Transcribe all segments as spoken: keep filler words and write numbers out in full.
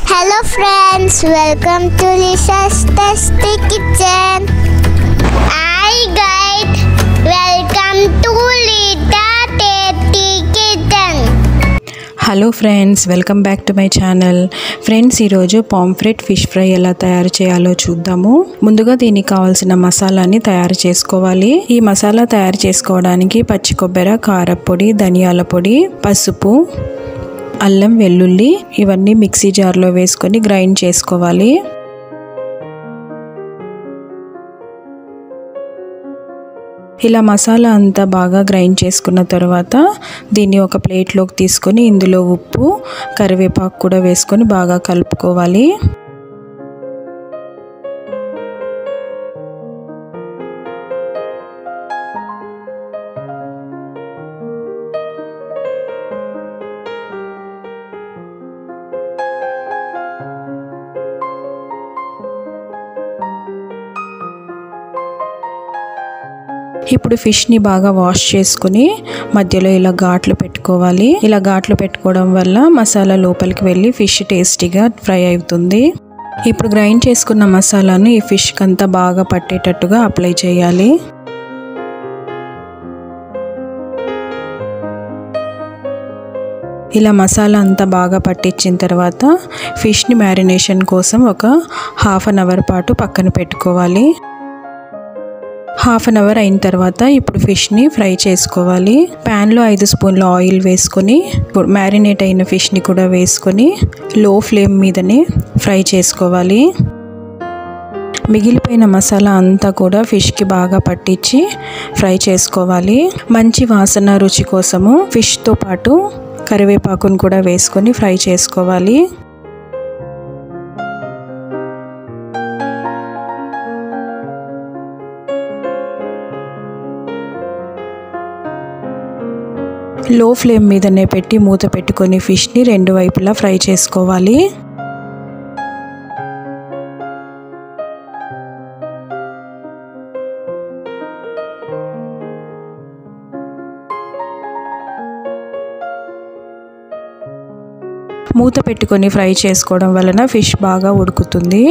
Hello friends, welcome to Lisa's Tasty Kitchen. Hi guys, welcome to Lisa's Tasty Kitchen. Hello friends, welcome back to my channel. Friends, ఈరోజు pomfret fish fry ఎలా తయారు చేయాలో చూద్దాము. ముందుగా దీనికి కావాల్సిన మసాలాని తయారు చేసుకోవాలి. ఈ మసాలా తయారు చేసుకోవడానికి పచ్చి కొబ్బరి, కారపొడి, ధనియాల పొడి, పసుపు, అల్లం, వెల్లుల్లి ఇవన్నీ మిక్సీ జార్లో వేసుకొని గ్రైండ్ చేసుకోవాలి. ఇలా మసాలా అంతా బాగా గ్రైండ్ చేసుకున్న తర్వాత దీన్ని ఒక ప్లేట్లోకి తీసుకొని ఇందులో ఉప్పు, కరివేపాకు కూడా వేసుకొని బాగా కలుపుకోవాలి. ఇప్పుడు ఫిష్ని బాగా వాష్ చేసుకుని మధ్యలో ఇలా ఘాట్లు పెట్టుకోవాలి. ఇలా ఘాట్లు పెట్టుకోవడం వల్ల మసాలా లోపలికి వెళ్ళి ఫిష్ టేస్టీగా ఫ్రై అవుతుంది. ఇప్పుడు గ్రైండ్ చేసుకున్న మసాలాను ఈ ఫిష్కి అంతా బాగా పట్టేటట్టుగా అప్లై చేయాలి. ఇలా మసాలా అంతా బాగా పట్టించిన తర్వాత ఫిష్ని మ్యారినేషన్ కోసం ఒక హాఫ్ అన్ అవర్ పాటు పక్కన పెట్టుకోవాలి. హాఫ్ అన్ అవర్ అయిన తర్వాత ఇప్పుడు ఫిష్ని ఫ్రై చేసుకోవాలి. ప్యాన్లో ఐదు స్పూన్ల ఆయిల్ వేసుకొని మ్యారినేట్ అయిన ఫిష్ని కూడా వేసుకొని లో ఫ్లేమ్ మీదనే ఫ్రై చేసుకోవాలి. మిగిలిపోయిన మసాలా అంతా కూడా ఫిష్కి బాగా పట్టించి ఫ్రై చేసుకోవాలి. మంచి వాసన రుచి కోసము ఫిష్తో పాటు కరివేపాకును కూడా వేసుకొని ఫ్రై చేసుకోవాలి. లో ఫ్లేమ్ మీదనే పెట్టి మూత పెట్టుకొని ఫిష్ని రెండు వైపులా ఫ్రై చేసుకోవాలి. మూత పెట్టుకొని ఫ్రై చేసుకోవడం వలన ఫిష్ బాగా ఉడుకుతుంది.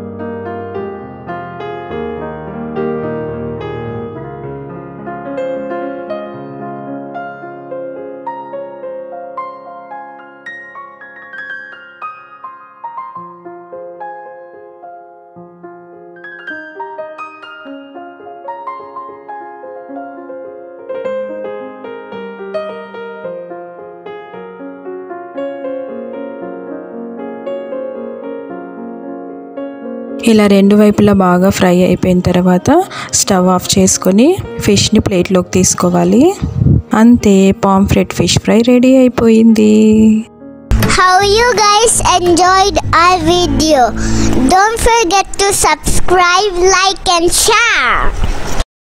ఇలా రెండు వైపులా బాగా ఫ్రై అయిపోయిన తర్వాత స్టవ్ ఆఫ్ చేసుకొని ఫిష్ని ప్లేట్లోకి తీసుకోవాలి. అంతే, పాంఫ్రెట్ ఫిష్ ఫ్రై రెడీ అయిపోయింది. How you guys enjoyed our video? Don't forget to subscribe, like and share.